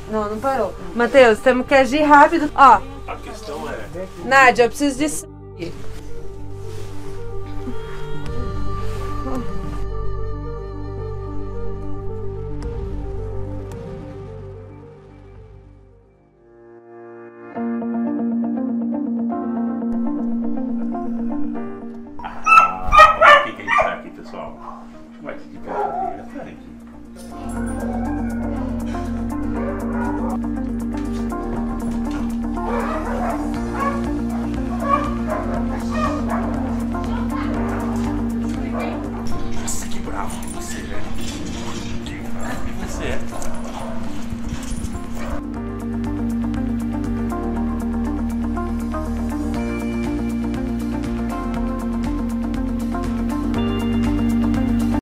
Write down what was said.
Não, não parou. Matheus, temos que agir rápido. Ó. A questão é... Nádia, eu preciso de sangue.